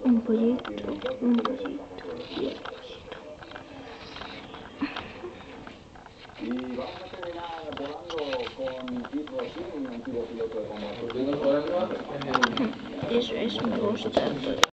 Un pollito y otro pollito. Y vamos a terminar volando con Pete Rossi, un antiguo piloto de combate. Eso me gusta.